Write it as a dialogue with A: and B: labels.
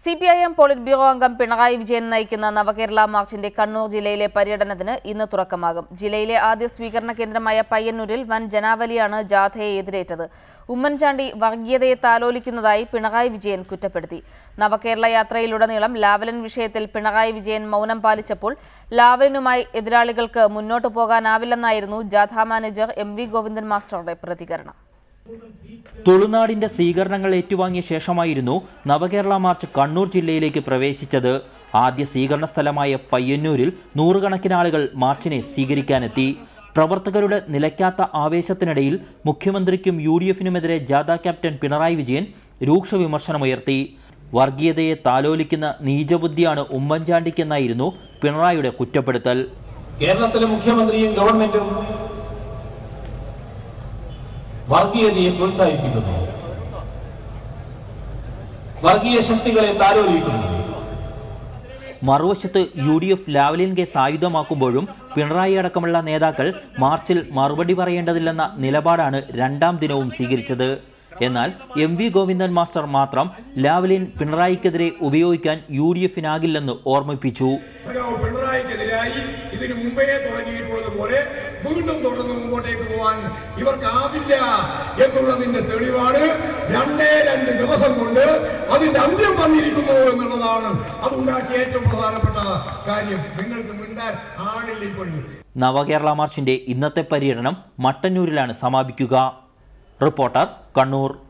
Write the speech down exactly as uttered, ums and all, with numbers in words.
A: C P I M politburo അംഗം പിണറായി വിജയൻ നയിക്കുന്ന നവകേരള മാർച്ചിന്റെ കണ്ണൂർ ജില്ലയിലെ പര്യടനത്തിന് ഇന്ന് തുടക്കമാകും. ജില്ലയിലെ ആദ്യ സ്വീകരണ കേന്ദ്രമായ പയ്യന്നൂരിൽ വൻ ജനാവലിയാണ് ജാഥയെ എതിരേറ്റത്. ഉമ്മൻചാണ്ടി വർഗീയതയെ താലോലിക്കുന്നതായി പിണറായി വിജയൻ കുറ്റപ്പെടുത്തി. നവകേരള യാത്രയിലുടനീളം ലാവലിൻ വിഷയത്തിൽ പിണറായി വിജയൻ മൗനം പാലിച്ചപ്പോൾ ലാവലിനുമായി എതിരാളികൾക്ക് മുന്നോട്ടു പോകാനാവില്ലെന്നായിരുന്നു ജാഥാ മാനേജർ എം വി ഗോവിന്ദൻ മാസ്റ്ററുടെ പ്രതികരണം.
B: തുളുനാടിന്റെ സ്വീകരണങ്ങൾ ഏറ്റുവാങ്ങിയ ശേഷമായിരുന്നു നവകേരള മാർച്ച് കണ്ണൂർ ജില്ലയിലേക്ക് പ്രവേശിച്ചത്. ആദ്യ സ്വീകരണ സ്ഥലമായ പയ്യന്നൂരിൽ നൂറുകണക്കിന് ആളുകൾ മാർച്ചിനെ സ്വീകരിക്കാനെത്തി. പ്രവർത്തകരുടെ നിലയ്ക്കാത്ത ആവേശത്തിനിടയിൽ മുഖ്യമന്ത്രിക്കും യു ഡി എഫിനുമെതിരെ ജാഥ ക്യാപ്റ്റൻ പിണറായി വിജയൻ രൂക്ഷ വിമർശനമുയർത്തി. വർഗീയതയെ താലോലിക്കുന്ന നീചബുദ്ധിയാണ് ഉമ്മൻചാണ്ടിക്കെന്നായിരുന്നു പിണറായിയുടെ കുറ്റപ്പെടുത്തൽ.
C: കേരളത്തിലെ മുഖ്യമന്ത്രിയും ഗവൺമെന്റും വർഗീയതയെ പ്രോത്സാഹിപ്പിക്കുന്നു, വർഗീയ ശക്തികളെ താലോലിക്കുന്നു.
B: മറുവശത്ത് U D F Lavalin case ആയുധമാക്കുമ്പോഴും പിണറായി അടക്കമുള്ള നേതാക്കൾ മാർച്ചിൽ മറുപടി പറയേണ്ടതില്ലെന്ന നിലപാടാണ് രണ്ടാം ദിനവും സ്വീകരിച്ചത്. എന്നാൽ എം വി ഗോവിന്ദൻ മാസ്റ്റർ മാത്രം ലാവലിൻ പിണറായിക്കെതിരെ ഉപയോഗിക്കാൻ യു ഡി എഫിനാകില്ലെന്ന് ഓർമ്മിപ്പിച്ചു.
D: പിണറായിക്കെതിരായി ഇതിനു മുമ്പേ തുടങ്ങിയിട്ടുള്ളതുപോലെ വീണ്ടും തുടർന്ന് മുമ്പോട്ടേക്ക് പോകാൻ ഇവർക്കാവില്ല എന്നുള്ളതിന്റെ തെളിവാണ് രണ്ടേ രണ്ട് ദിവസം കൊണ്ട് അതിന്റെ അന്ത്യം വന്നിരിക്കുന്നു എന്നുള്ളതാണ് അതുണ്ടാക്കിയ ഏറ്റവും പ്രധാനപ്പെട്ട കാര്യം. നിങ്ങൾക്ക് മിണ്ടാൻ ആളില്ല. ഇപ്പോഴും
B: നവകേരള മാർച്ചിന്റെ ഇന്നത്തെ പര്യടനം മട്ടന്നൂരിലാണ് സമാപിക്കുക. റിപ്പോർട്ടർ, കണ്ണൂർ.